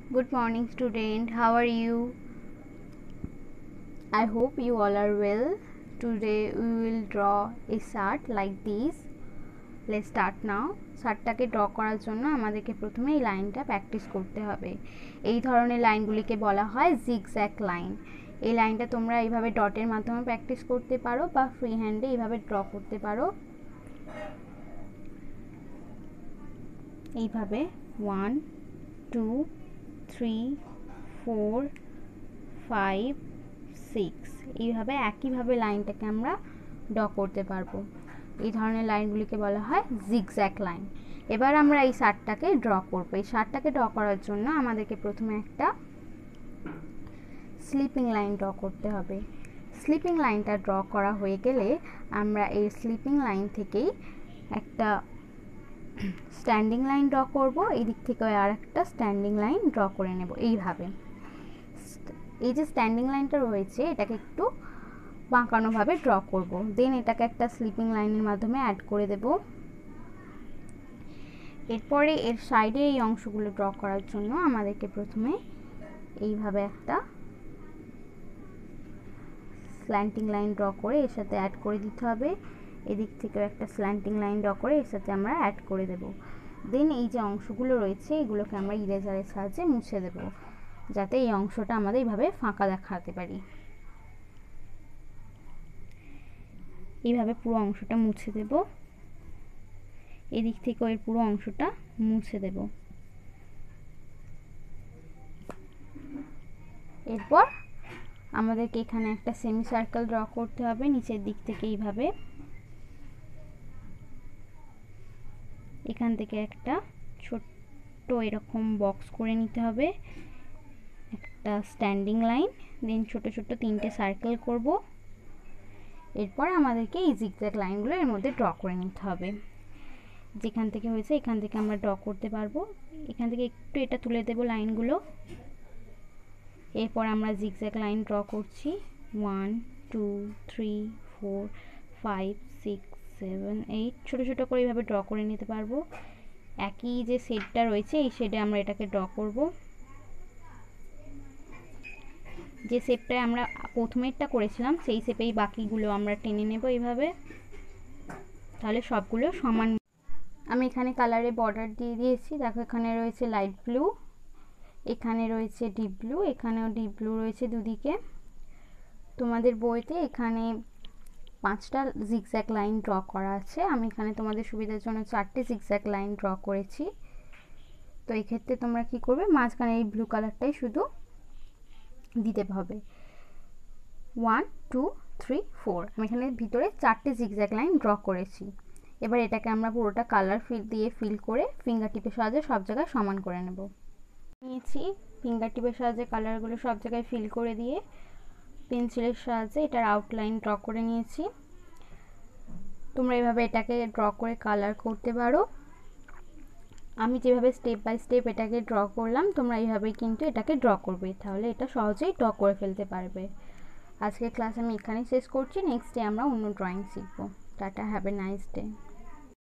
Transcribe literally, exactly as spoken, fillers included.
Good morning, student. How are you? I hope you all are well. Today we will draw a chart like this. Let's start now. চার্টটাকে draw করার জন্য আমাদেরকে প্রথমে এই লাইনটা practice করতে হবে। এই ধরনের লাইনগুলিকে বলা হয় জিগজ্যাগ লাইন। এই লাইনটা তোমরা এইভাবে ডটের মাধ্যমে প্র্যাকটিস করতে পারো বা ফ্রি হ্যান্ডে এইভাবে ড্র করতে পারো। এইভাবে one two three four five six এইভাবে একইভাবে লাইনটাকে আমরা ড্র করতে পারবো। এই ধরনের লাইনগুলিকে বলা হয় জিগজ্যাগ লাইন। এবার আমরা এই চার্টটাকে ড্র করবো। এই চার্টটাকে ড্র করার জন্য আমাদেরকে প্রথমে একটা স্লিপিং লাইন ড্র করতে হবে। স্লিপিং লাইনটা ড্র করা হয়ে গেলে আমরা এই স্লিপিং লাইন থেকেই একটা স্ট্যান্ডিং লাইন ড্র করব। এই দিক থেকে আর একটা স্ট্যান্ডিং লাইন ড্র করে নেব এইভাবে। এই যে স্ট্যান্ডিং লাইনটা রয়েছে এটাকে একটু বাঁকানোভাবে ড্র করব। দেন এটাকে একটা স্লিপিং লাইনের মাধ্যমে অ্যাড করে দেব। এরপরে এর সাইডে এই অংশগুলো ড্র করার জন্য আমাদেরকে প্রথমে এইভাবে একটা স্ল্যান্টিং লাইন ড্র করে এর সাথে অ্যাড করে দিতে হবে। এদিক থেকেও একটা স্ল্যান্টিং লাইন ড্র করে এর সাথে আমরা অ্যাড করে দেব। দেন এই যে অংশগুলো রয়েছে এগুলোকে আমরা ইরেজারের সাহায্যে মুছে দেব, যাতে এই অংশটা আমাদের এইভাবে ফাঁকা দেখাতে পারি। এইভাবে পুরো অংশটা মুছে দেব। এদিক থেকে ওই পুরো অংশটা মুছে দেব। এরপর আমাদেরকে এখানে একটা সেমি সার্কেল ড্র করতে হবে নিচের দিক থেকে এইভাবে। এখান থেকে একটা ছোট্ট এরকম বক্স করে নিতে হবে, একটা স্ট্যান্ডিং লাইন, দেন ছোট ছোট তিনটে সার্কেল করব। এরপর আমাদেরকে এই জিগজ্যাগ লাইনগুলো এর মধ্যে ড্র করে নিতে হবে। যেখান থেকে হয়েছে এখান থেকে আমরা ড্র করতে পারবো। এখান থেকে একটু এটা তুলে দেব লাইনগুলো। এরপর আমরা জিগজ্যাগ লাইন ড্র করছি। One two three four five six seven eight ছোটো ছোটো করে এইভাবে ড্র করে নিতে পারবো। একই যে শেডটা রয়েছে এই শেডে আমরা এটাকে ড্র করব। যে শেপটায় আমরা প্রথমেরটা করেছিলাম সেই শেপেই বাকিগুলো আমরা টেনে নেব এইভাবে, তাহলে সবগুলো সমান। আমি এখানে কালারে বর্ডার দিয়ে দিয়েছি। দেখো এখানে রয়েছে লাইট ব্লু, এখানে রয়েছে ডিপ ব্লু, এখানেও ডিপ ব্লু রয়েছে দুদিকে। তোমাদের বইতে এখানে পাঁচটা জিগজ্যাগ লাইন ড্র করা আছে, আমি এখানে তোমাদের সুবিধার জন্য চারটে জিগজ্যাগ লাইন ড্র করেছি। তো এই ক্ষেত্রে তোমরা কি করবে, মাঝখানে এই ব্লু কালারটাই শুধু দিতে হবে। ওয়ান টু থ্রি ফোর আমি এখানে ভিতরে চারটে জিগজ্যাগ লাইন ড্র করেছি। এবার এটাকে আমরা পুরোটা কালার ফিল দিয়ে ফিল করে ফিঙ্গার টিপের সাহায্যে সব জায়গায় সমান করে নেব। নিয়েছি ফিঙ্গার টিপের সাহায্যে কালারগুলো সব জায়গায় ফিল করে দিয়ে পেন্সিলের সাহায্যে এটার আউটলাইন ড্র করে নিয়েছি। তোমরা এভাবে এটাকে ড্র করে কালার করতে পারো। আমি যেভাবে স্টেপ বাই স্টেপ এটাকে ড্র করলাম তোমরা এইভাবেই কিন্তু এটাকে ড্র করবে, তাহলে এটা সহজেই ড্র করে ফেলতে পারবে। আজকের ক্লাস আমি এখানেই শেষ করছি। নেক্সট ডে আমরা অন্য ড্রয়িং শিখবো। Tata, have a nice day.